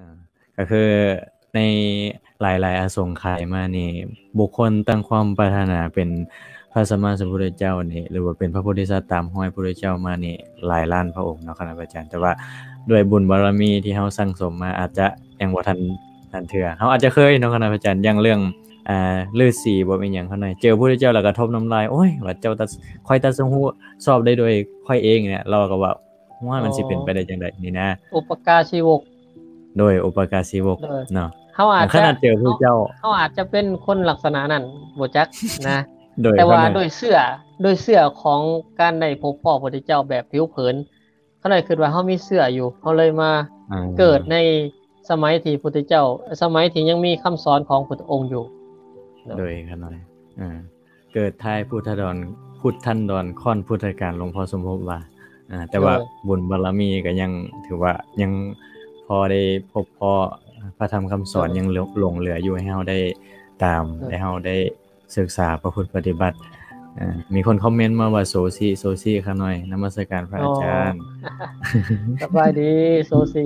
อ่าก็คือในหลายๆอสงไขยมานี่บุคคลตั้งความปรารถนาเป็นพระสัมมาสัมพุทธเจ้านี่หรือว่าเป็นพระโพธิสัตว์ตามห้อยพระพุทธเจ้ามานี่หลายล้านพระองค์เนาะครับอาจารย์แต่ว่าด้วยบุญบารมีที่เฮาสั่งสมมาอาจจะยังบ่ทันเทื่อเฮาอาจจะเคยเนาะครับอาจารย์อย่างเรื่องฤาษีบ่เป็นหยังเท่านั้นเจอพระพุทธเจ้าแล้วก็ทบน้ำลายโอ๊ยว่าเจ้าค่อยตัดสรู้สอบได้โดยค่อยเองเนี่ยเราก็ว่าว่าอ๋อมันสิเป็นไปได้จังได๋นี่นะอุปกาชีวกโดยอุปการศีวกโดยเนาะเฮาอาจขจะนาดเจอผู้เจ้าเฮาอาจจะเป็นคนลักษณะนั้นบ่จักนะโดยแต่ว่าเขาหน่อยด้วยเสื้อของการได้พบพ่อพระพุทธเจ้าแบบผิวเผินเขาเลยคิดว่าเฮามีเสื้ออยู่เขาเลยมาอ่าเกิดในสมัยที่พระพุทธเจ้าสมัยที่ยังมีคำสอนของพระพุทธองค์อยู่เนาะโดยเขาหน่อยเกิดท้ายพุทธดอนพุทธันดรค่อนพุทธกาลหลวงพ่อสมภพว่าแต่ว่าบุญบารมีก็ยังถือว่ายังพอได้พบพอพระธรรมคำสอนยังหลงเหลืออยู่ให้เฮาได้ตามให้เฮาได้ศึกษาประพฤติปฏิบัติมีคนคอมเมนต์มาว่าโซซี่ข้าหน่อยนมัสการพระอาจารย์สบายดีโซซี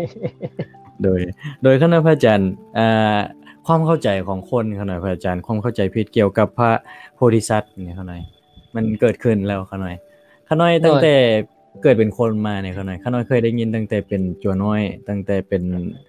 โดยคณะพระอาจารย์ความเข้าใจของคนคณะพระอาจารย์ความเข้าใจผิดเกี่ยวกับพระโพธิสัตว์เนี่ยคณะมันเกิดขึ้นแล้วคณะตั้งแต่เกิดเป็นคนมาเนี่ยคณะเคยได้ยินตั้งแต่เป็นจัวน้อยตั้งแต่เป็น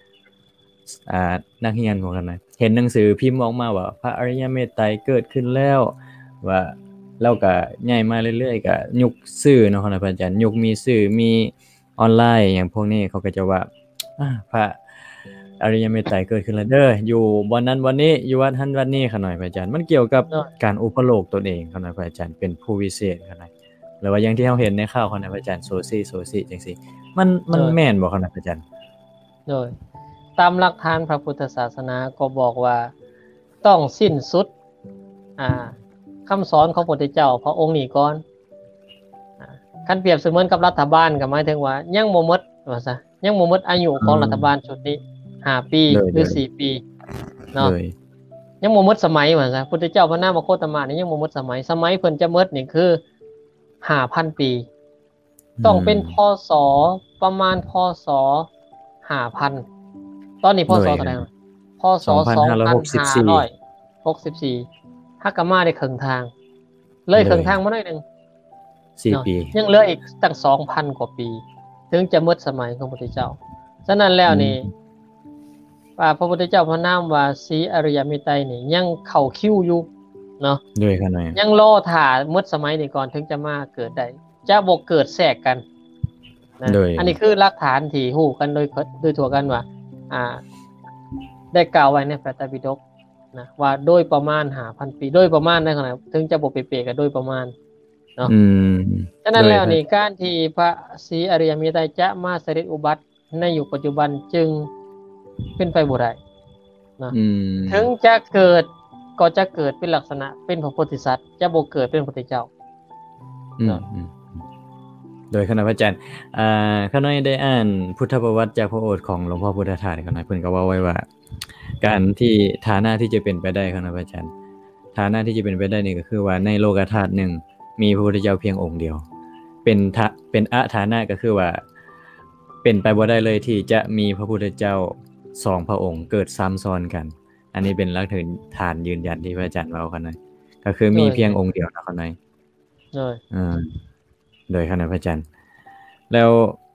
นักเรียนของคณะเห็นหนังสือพิมพ์ออกมาว่าพระอริยเมตไตรเกิดขึ้นแล้วว่าแล้วก็ใหญ่มาเรื่อยๆก็ยุคสื่อเนาะคณะพระอาจารย์ยุคมีสื่อมีออนไลน์อย่างพวกนี้เขาก็จะว่าพระอริยเมตไตรเกิดขึ้นแล้วเด้ออยู่วันนั้นวันนี้อยู่วัดนั้นวัดนี้ขน่อยพระอาจารย์มันเกี่ยวกับการอุปโลกตนเองขน่อยพระอาจารย์เป็นผู้วิเศษขน่อยหรือว่าอย่างที่เราเห็นในข่าวขน่อยพระอาจารย์โซซี่จังซี่มันแม่นบ่ขน่อยพระอาจารย์โดยตามหลักฐานพระพุทธศาสนาก็บอกว่าต้องสิ้นสุดคำสอนของพระพุทธเจ้าพระองค์นี้ก่อนคันเปรียบเสมือนกับรัฐบาลก็หมายถึงว่ายังบ่หมดว่าซะยังบ่หมดอายุของรัฐบาลชุดนี้5ปีหรือ4ปีเนาะยังบ่หมดสมัยว่าซะพุทธเจ้าพระนามโคตมะนี่ยังบ่หมดสมัยเพิ่นจะหมดนี่คือ 5,000 ปีต้องเป็นพ.ศ. ประมาณพ.ศ. 5,000ตอนนี้พ.ศ. เท่าไหร่พ.ศ. 2564ฮักกะมาได้ครึ่งทางเลยครึ่งทางมาหน่อยนึง 4ปียังเหลืออีกตั้ง 2,000 กว่าปีถึงจะหมดสมัยของพระพุทธเจ้าฉะนั้นแล้วนี่พระพุทธเจ้าพระนามว่าศรีอริยเมตไตรนี่ยังเข้าคิวอยู่เนาะด้วยกันหน่อยยังรอท่าหมดสมัยนี้ก่อนถึงจะมาเกิดได้จะบ่เกิดแทรกกันนะอันนี้คือหลักฐานที่ฮู้กันโดยทั่วกันว่าได้กล่าวไว้ในพระไตรปิฎกนะว่าโดยประมาณ 5,000 ปีโดยประมาณได้ขนาดถึงจะบ่เป๊ะๆก็โดยประมาณเนาะฉะนั้นแล้วนี่การที่พระศรีอริยเมตไตรจะมาเสด็จอุบัติในยุคปัจจุบันจึงเป็นไปบ่ได้นะถึงจะเกิดก็จะเกิดเป็นลักษณะเป็นพระโพธิสัตว์จะบ่เกิดเป็นพระพุทธเจ้าโดยคณะพระอาจารย์ข้าน้อยได้อ่านพุทธประวัติจากพระโอษฐ์ของหลวงพ่อพุทธทาสข้าน้อยเพิ่นก็ว่าไว้ว่าการที่ฐานะที่จะเป็นไปได้คณะพระอาจารย์ฐานะที่จะเป็นไปได้นี่ก็คือว่าในโลกธาตุหนึ่งมีพระพุทธเจ้าเพียงองค์เดียวเป็นฐานะก็คือว่าเป็นไปบ่ได้เลยที่จะมีพระพุทธเจ้า2พระองค์เกิดซ้ำซ้อนกันอันนี้เป็นหลักฐานยืนยันที่พระอาจารย์เว้าข้าน้อยก็คือมีเพียงองค์เดียวนะข้าน้อยโดยคณะพระอาจารย์แล้ว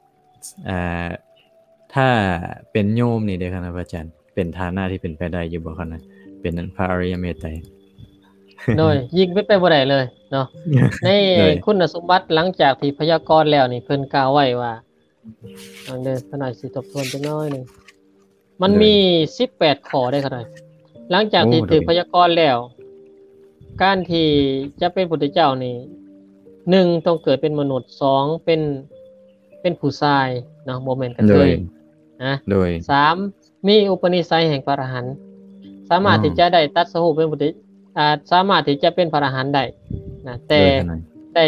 ถ้าเป็นโยมนี่เด้อคณะพระอาจารย์เป็นฐานะที่เป็นไปได้อยู่บ่คณะเป็นพระอริยเมตไตรโดยยิ่งเป็นไปบ่ได้เลยเนาะในคุณสมบัติหลังจากที่พยากรณ์แล้วนี่เพิ่นกล่าวไว้ว่าเด้อขนาดสิทบทวนจักหน่อยนึงมันมี18ข้อได้ขนาดหลังจากที่ถูกพยากรณ์แล้วการที่จะเป็นพุทธเจ้านี่1ต้องเกิดเป็นมนุษย์2เป็นผู้ชายเนาะบ่แม่นกระเทยนะโดย3มีอุปนิสัยแห่งพระอรหันต์สามารถที่จะได้ตรัสรู้เป็นพุทธสามารถที่จะเป็นพระอรหันต์ได้นะแต่ได้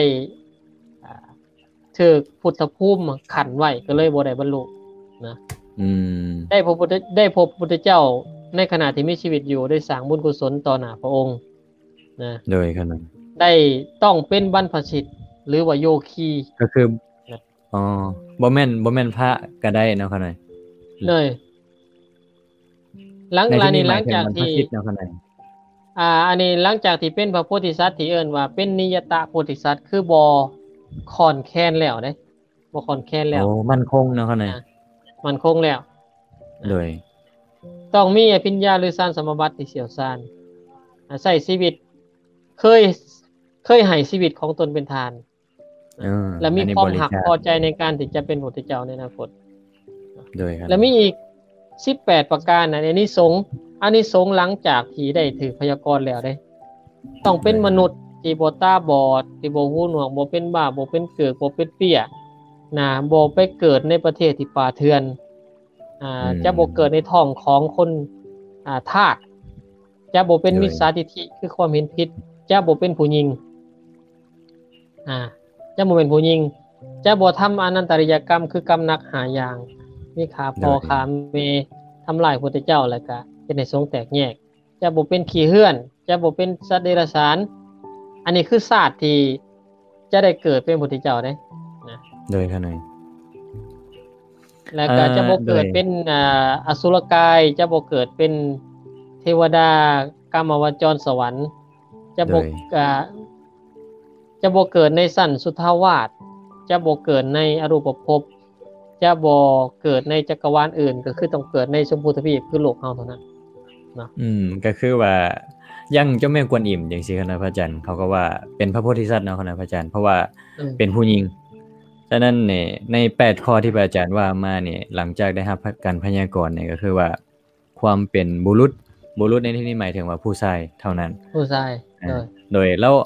ถูกพุทธภูมิขันไว้ก็เลยบ่ได้บรรลุนะได้พบพระพุทธเจ้าในขณะที่มีชีวิตอยู่ได้สร้างบุญกุศลต่อหน้าพระองค์นะโดยขนาดได้ต้องเป็นบรรพชิตหรือว่าโยคีก็คือบ่แม่นพระก็ได้เนาะคั่นน่ะเลยหลังในที่นี้หหมาลัยงถึงจากบรรพที่ชิตเนาะข้างในอันนี้หลังจากที่เป็นพระโพธิสัตว์ที่เอิ้นว่าเป็นนิยตโพธิสัตว์คือบ่คลอนแคลนแล้วเด้บ่คลอนแคลนแล้โอ้วมั่นคงเนาะข้างในมันคงแล้วโดยต้องมีอภิญญาหรือสารสมบัติที่เชี่ยวชาญใช้ชีวิตเคยให้ชีวิตของตนเป็นทาน และมีอันนี้ความบริหักจาคพอใจในการที่จะเป็นพระพุทธเจ้าในอนาคตโดยครับและมีอีก18ประการนะอานิสงส์หลังจากที่ได้ถือพยากรณ์แล้วเด้ต้องเป็นมนุษย์ที่บ่ตาบอดที่บ่หูหนวกบ่เป็นบ้าบ่เป็นเกิดบ่เป็นเปี้ยนะบ่ไปเกิดในประเทศที่ป่าเถื่อนจะบ่เกิดในท้องของคนทาสจะบ่เป็นมิจฉาทิฏฐิคือความเห็นผิดจะบ่เป็นผู้หญิงจะบ่เป็นผู้หญิงจะบ่ทำอนันตริยกรรมคือกรรมหนัก5อย่างมีขาพ่อขาแม่ทำลายพระพุทธเจ้าแล้วก็เป็นให้สงฆ์แตกแยกจะบ่เป็นขี้เหื่อนจะบ่เป็นสัตว์เดรัจฉานอันนี้คือศาสตร์ที่จะได้เกิดเป็นพระพุทธเจ้าเด้นะโดยข้างในแล้วก็จะบ่เกิดเป็นอสุรกายจะบ่เกิดเป็นเทวดากามวจรสวรรค์จะบ่เกิดในสันสุทธาวาสจะบ่เกิดในอรูปภพจะบ่เกิดในจักรวาลอื่นก็คือต้องเกิดในชมพูทวีปคือโลกเฮาเท่านั้นเนาะก็คือว่ายังเจ้าแม่กวนอิมจังซี่คณะพระอาจารย์เขาก็ว่าเป็นพระโพธิสัตว์เนาะคณะพระอาจารย์เพราะว่าเป็นผู้หญิงฉะนั้นเนี่ยใน8ข้อที่พระอาจารย์ว่ามาเนี่ยหลังจากได้รับการพยากรณ์เนี่ยก็คือว่าความเป็นบุรุษในที่นี้หมายถึงว่าผู้ชายเท่านั้นผู้ชายโดยแล้ว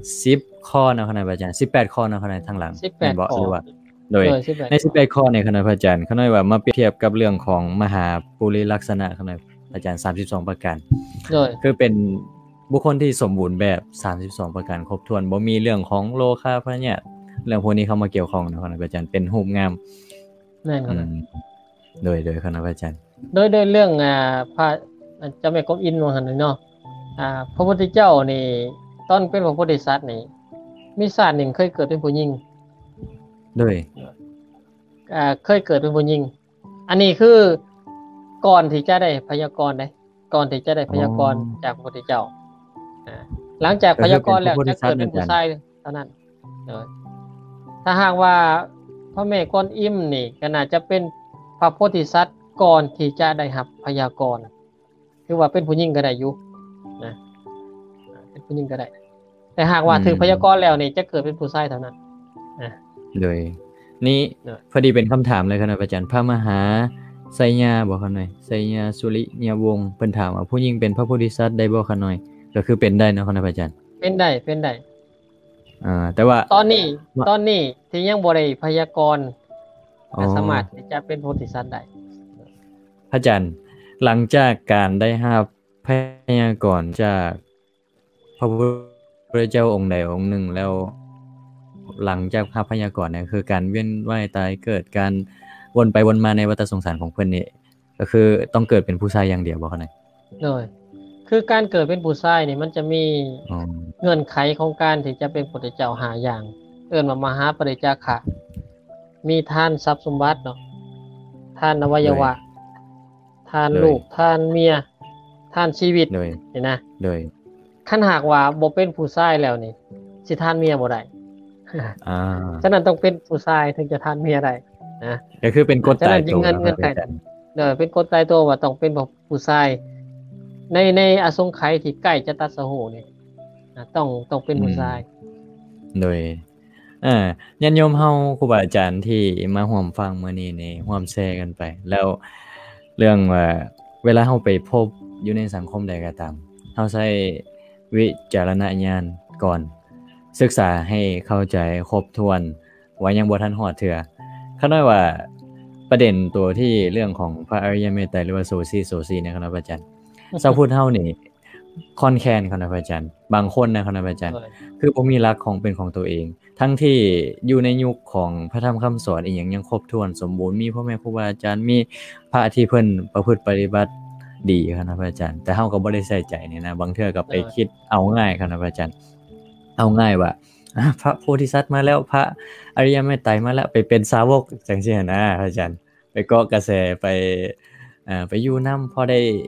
10ข้อเนาะคณะพระอาจารย์18ข้อเนาะคณะทางหลัง 18ข้อหรือว่าโดยใน18ข้อในคณะพระอาจารย์เขาน้อยว่ามาเปรียบเทียบกับเรื่องของมหาปุริลักษณะคณะอาจารย์32ประการคือเป็นบุคคลที่สมบูรณ์แบบ32ประการครบถ้วนบ่มีเรื่องของโลคาพระเนี่ยเรื่องพวกนี้เข้ามาเกี่ยวข้องนะคณะอาจารย์เป็นรูปงามแม่นครับโดยคณะอาจารย์โดยเรื่องพระเจ้าแม่กวนอิมว่าหั่นเนาะพระพุทธเจ้านี่ตอนเป็นพระโพธิสัตว์นี่มีชาติหนึ่งเคยเกิดเป็นผู้หญิงโดยเคยเกิดเป็นผู้หญิงอันนี้คือก่อนที่จะได้พยากรณ์ได้ก่อนที่จะได้พยากรณ์จากพระพุทธเจ้าหลังจากพยากรณ์แล้วจะเกิดเป็นผู้ชายเท่านั้นถ้าหากว่าพระแม่กวนอิมนี่ก็น่าจะเป็นพระโพธิสัตว์ก่อนที่จะได้รับพยากรณ์คือว่าเป็นผู้หญิงก็ได้อยู่นะเป็นผู้หญิงก็ได้แต่หากว่าถือพยากรณ์แล้วนี่จะเกิดเป็นผู้ชายเท่านั้นโดยนี่พอดีเป็นคำถามเลยคณะอาจารย์พระมหาไสยาบ่คะหน่อยไสยาสุริยวงศ์เพิ่นถามว่าผู้หญิงเป็นพระโพธิสัตว์ได้บ่คะหน่อยก็คือเป็นได้เนาะคณะอาจารย์เป็นได้แต่ว่าตอนนี้ที่ยังบ่ได้พยากรณ์ก็สามารถที่จะเป็นโพธิสัตว์ได้พระอาจารย์หลังจากการได้รับพยากรณ์จากพระพุทธเจ้าองค์ใดองค์หนึ่งแล้วหลังจากรับพยากรณ์เนี่ยคือการเวียนว่ายตายเกิดการวนไปวนมาในวัฏสงสารของเพิ่นนี่ก็คือต้องเกิดเป็นผู้ชายอย่างเดียวบ่คะเนี่ยโดยคือการเกิดเป็นผู้ชายนี่มันจะมีเงื่อนไขของการที่จะเป็นพุทธเจ้า5อย่างเอิ้นว่ามหาปริจาคะมีทานทรัพย์สมบัติเนาะทานอวัยวะทานลูกทานเมียทานชีวิตนี่นะโดยคันหากว่าบ่เป็นผู้ชายแล้วนี่สิทานเมียบ่ได้ฉะนั้นต้องเป็นผู้ชายถึงจะทานเมียได้นะก็คือเป็นกฎตายตัวเป็นกฎตายตัวว่าต้องเป็นผู้ชายในอสงไขยที่ใกล้จะตัดสโหนี่ต้องเป็นผู้ชายโดยญาติโยมเฮาครูบาอาจารย์ที่มาร่วมฟังมื้อนี้นี่ร่วมแชร์กันไปแล้วเรื่องว่าเวลาเฮาไปพบอยู่ในสังคมใดก็ตามเฮาใช้วิจารณญาณก่อนศึกษาให้เข้าใจครบถ้วนว่ายังบ่ทันฮอดเทื่อเขาน้อยว่าประเด็นตัวที่เรื่องของพระอริยเมตไตรหรือว่าโซซีเนี่ยครับอาจารย์ชาวพุทธเฮานี่ค่อนแค้นครับอาจารย์บางคนนะครับอาจารย์คือบ่มีหลักของเป็นของตัวเองทั้งที่อยู่ในยุคของพระธรรมคำสอนอีหยังยังครบถ้วนสมบูรณ์มีพ่อแม่ครูบาอาจารย์มีพระที่เพิ่นประพฤติปฏิบัติดีครับอาจารย์แต่เฮาก็บ่ได้ใส่ใจนี่นะบางเทื่อก็ไปคิดเอาง่ายครับอาจารย์เอาง่ายว่าพระโพธิสัตว์มาแล้วพระอริยเมตไตรมาแล้วไปเป็นสาวกจังซี่นะอาจารย์ไปเกาะกระแสไปอยู่นำพอได้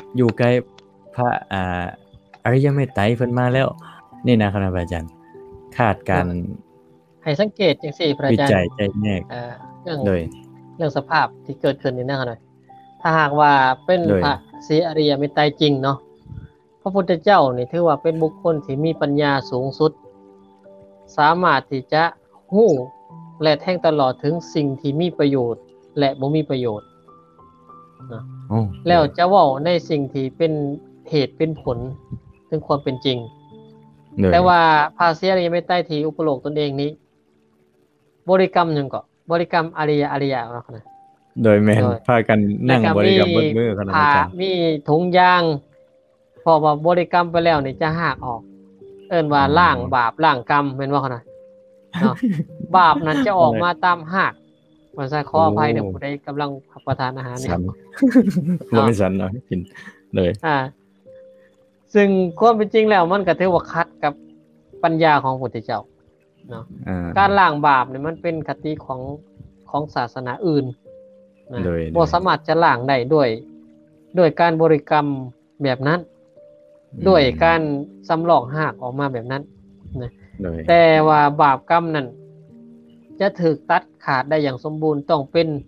อยู่ใกล้พระอริยเมตไตรเพิ่นมาแล้ว นี่นะครับอาจารย์คาดการณ์ให้สังเกตจังซี่พระวิอาจารจัยย์ใจแยกเรื่องโดยเรื่องสภาพที่เกิดขึ้นนี่นะครับหน่อยถ้าหากว่าเป็นโดยพระศรีอริยเมตไตรจริงเนาะพระพุทธเจ้านี่ถือว่าเป็นบุคคลที่มีปัญญาสูงสุด สามารถที่จะฮู้และแทงตลอดถึงสิ่งที่มีประโยชน์และบ่มีประโยชน์นะโอ้แล้วจะเว้าในสิ่งที่เป็นเหตุเป็นผลถึงความเป็นจริงโดยแต่ว่าพระศรีอริยเมตไตรที่อุปโลกตนเองนี้ บริกรรมหยังก็บริกรรมอริยว่าคั่นน่ะโดยแม่นโดยพากันนั่งบริกรรมเบิดมื้อครับผ้าอาจารย์มีถุงยางเพราะว่าบริกรรมไปแล้วนี่จะหากออก เอิ้นว่าล้างบาปล้างกรรมแม่นบ่คั่นน่ะเนาะ บาปนั้นจะออกมาตามหากว่าซะขออภัยเด้อผู้ใดกำลังรับประทานอาหารนี่สัน บ่มีสันเนาะกินเลยซึ่งความเป็นจริงแล้วมันก็ถือว่าขัดกับปัญญาของพระพุทธเจ้าเนาะ การล้างบาปนี่มันเป็นคติของศาสนาอื่นนะโดยบ่สามารถจะล้างได้ด้วยการบริกรรมแบบนั้น ด้วยการสำลอกหากออกมาแบบนั้นนะโดยแต่ว่าบาปกรรมนั้นจะถูกตัดขาดได้อย่างสมบูรณ์ต้อง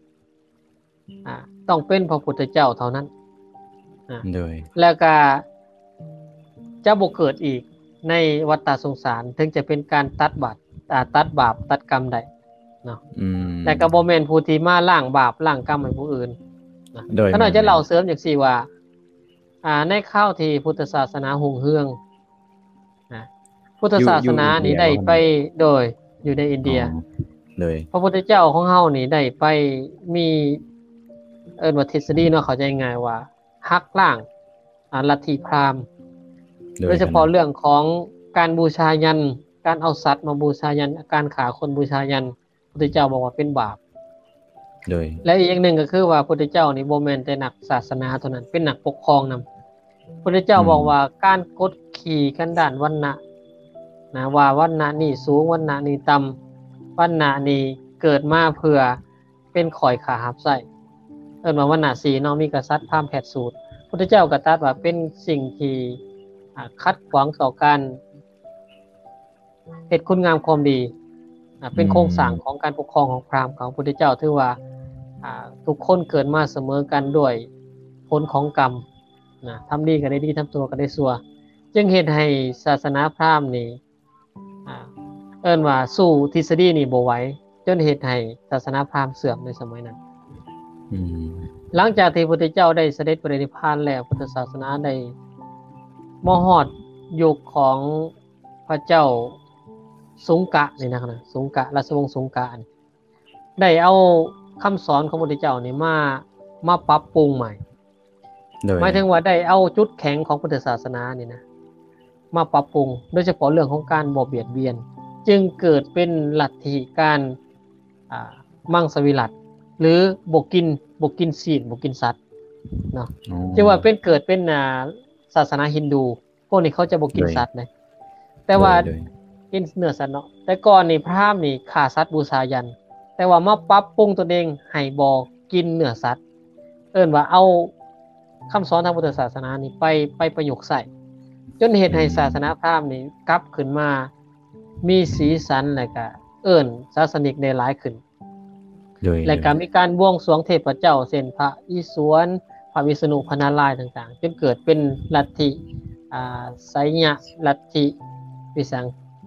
เป็นพระพุทธเจ้าเท่านั้นโดยแล้วก็จะบ่เกิดอีกในวัฏฏะสงสารถึงจะเป็นการตัดบาปตัดกรรมได้เนาะแต่ก็บ่แม่นผู้ที่มาล้างบาปล้างกรรมให้ผู้อื่นนะโดยขณะจะเล่าเสริมจังซี่ว่าในคราวที่พุทธศาสนารุ่งเรืองนะพุทธศาสนานี่ได้ไปโดยอยู่ในอินเดียโดยพระพุทธเจ้าของเฮานี่ได้ไปมีว่าทฤษฎีเนาะเข้าใจง่ายว่าหักล้างลัทธิพราหมณ์โดยเฉพาะเรื่องของการบูชายันการเอาสัตว์มาบูชายันการฆ่าคนบูชายันพระพุทธเจ้าบอกว่าเป็นบาปโดยและอีกอย่างหนึ่งก็คือว่าพระพุทธเจ้านี่บ่แม่นแต่นักศาสนาเท่านั้นเป็นนักปกครองนำพระพุทธเจ้าบอกว่าการกดขี่กันด้านวรรณะนะว่าวรรณะนี่สูงวรรณะนี่ต่ำวรรณะนี่เกิดมาเพื่อเป็นข่อยขาหับไส้เอิ้นว่าวรรณะสีเนาะมีกษัตริย์พราหมณ์แผดสูตรพุทธเจ้าก็ตรัสว่าเป็นสิ่งที่ขัดขวางต่อการเฮ็ดคุณงามความดีเป็นโครงสร้างของการปกครองของพราหมณ์ของพุทธเจ้าถือว่าทุกคนเกิดมาเสมอกันด้วยผลของกรรมนะทำดีก็ได้ดีทำตัวก็ได้ชั่วจึงเฮ็ดให้ศาสนาพราหมณ์นี่เอิ้นว่าสู้ทฤษฎีนี่บ่ไหวจนเฮ็ดให้ศาสนาพราหมณ์เสื่อมในสมัยนั้นหลังจากที่พระพุทธเจ้าได้เสด็จปรินิพพานแล้วพุทธศาสนาได้มฮอดยุคของพระเจ้าสุงกะนี่นะครับสุงกะราชวงศ์สุงกะได้เอาคำสอนของพระพุทธเจ้านี่มาปรับปรุงใหม่หมายถึงว่าได้เอาจุดแข็งของพุทธศาสนานี่นะมาปรับปรุงโดยเฉพาะเรื่องของการบ่เบียดเบียนจึงเกิดเป็นลัทธิการมังสวิรัติหรือบ่กินศีลบ่กินสัตว์เนาะจึงว่าเป็นเกิดเป็นศาสนาฮินดูพวกนี้เขาจะบ่กินสัตว์นะแต่ว่ากินเนื้อสัตว์เนาะแต่ก่อนนี่พราหมณ์นี่ฆ่าสัตว์บูชายันแต่ว่ามาปรับปรุงตนเองให้บ่กินเนื้อสัตว์เอิ้นว่าเอาคำสอนทางพุทธศาสนานี่ไปประยุกต์ใส่จนเฮ็ดให้ศาสนาพราหมณ์นี่กลับขึ้นมามีสีสันแล้วก็เอิ้นศาสนิกได้หลายขึ้นและก็มีการบวงสรวงเทพเจ้าเช่นพระอิศวรพระวิษณุพระนารายณ์ต่างๆจนเกิดเป็นลัทธิไสยะลัทธิวิสัง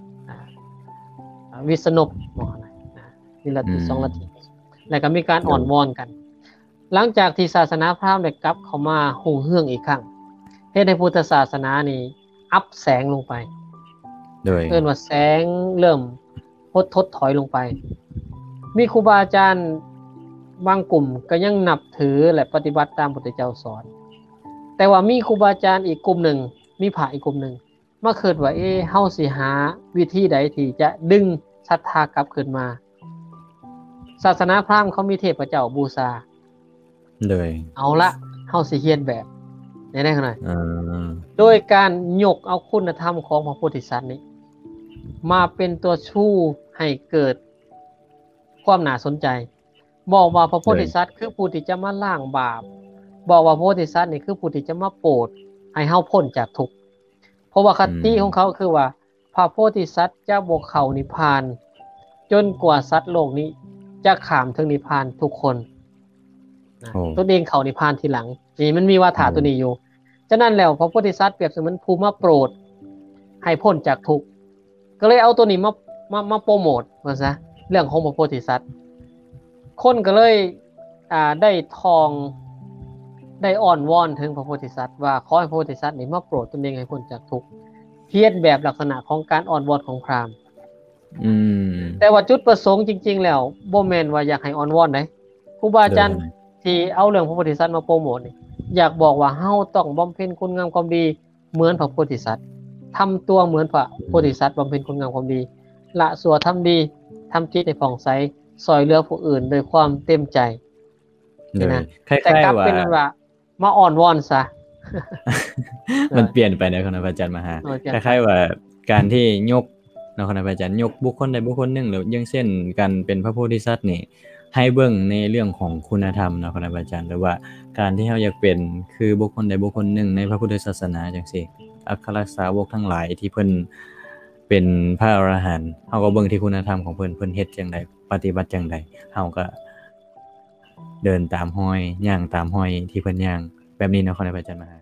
วิษณุบ่นะมีลัทธิ2ลัทธิแล้วก็มีการอ่อนวอนกันหลังจากที่ศาสนาพราหมณ์ได้กลับเข้ามารุ่งเรืองอีกครั้งเฮ็ดให้พุทธศาสนานี่อับแสงลงไปเอิ้นว่าแสงเริ่มถดถอยลงไปมีครูบาอาจารย์บางกลุ่มก็ยังนับถือและปฏิบัติตามพุทธเจ้าสอนแต่ว่ามีครูบาอาจารย์อีกกลุ่มหนึ่งมีพระอีกกลุ่มหนึ่งมาคิดว่าเฮาสิหาวิธีใดที่จะดึงศรัทธากลับคืนมาศาสนาพราหมณ์เขามีเทพเจ้าบูชาเอาละเฮาสิเรียนแบบได้ขนาดโดยการยกเอาคุณธรรมของพระโพธิสัตว์นี้มาเป็นตัวชูให้เกิดความน่าสนใจบอกว่าพระโพธิสัตว์คือผู้ที่จะมาล้างบาปบอกว่าพระโพธิสัตว์นี่คือผู้ที่จะมาโปรดให้เฮาพ้นจากทุกข์เพราะว่าคติของเขาคือว่าพระโพธิสัตว์จะบ่เข้านิพพานจนกว่าสัตว์โลกนี้จะข้ามถึงนิพพานทุกคนตัวเองเข้านิพพานทีหลังนี่มันมีวาทะตัวนี้อยู่ฉะนั้นแล้วพระโพธิสัตว์เปรียบเสมือนผู้มาโปรดให้พ้นจากทุกข์ก็เลยเอาตัวนี้มาโปรโมทว่าซะเรื่องของพระโพธิสัตว์คนก็เลยได้ทองได้อ่อนวอนถึงพระโพธิสัตว์ว่าขอให้พระโพธิสัตว์นี่มาโปรดตนเองให้พ้นจากทุกข์เพียรแบบลักษณะของการอ่อนวอนของพราหมณ์แต่ว่าจุดประสงค์จริงๆแล้วบ่แม่นว่าอยากให้อ่อนวอนได้ครูบาอาจารย์ที่เอาเรื่องพระโพธิสัตว์มาโปรโมทนี่อยากบอกว่าเฮาต้องบำเพ็ญคุณงามความดีเหมือนพระโพธิสัตว์ทำตัวเหมือนพระโพธิสัตว์บำเพ็ญคุณงามความดีละชั่วทำดีทำจิตให้ผ่องใสช่วยเหลือผู้อื่นโดยความเต็มใจนะแต่กลับเป็นว่ามาอ่อนวอนซะมันเปลี่ยนไปในคณะพระอาจารย์มหาคล้ายๆว่าการที่ยกเนาะคณะพระอาจารย์ยกบุคคลใดบุคคลหนึ่งหรืออย่างเช่นการเป็นพระโพธิสัตว์นี่ให้เบิ่งในเรื่องของคุณธรรมเนาะคณะพระอาจารย์หรือว่าการที่เราอยากเป็นคือบุคคลใดบุคคลหนึ่งในพระพุทธศาสนาจังซี่อัครสาวกทั้งหลายที่เพิ่นเป็นพระอรหันต์เฮาก็เบิ่งที่คุณธรรมของเพิ่นเฮ็ดจังได๋ปฏิบัติจังได๋เฮาก็เดินตามห้อยย่างตามห้อยที่เพิ่นย่างแบบนี้เนาะคณะพระอาจารย์มหา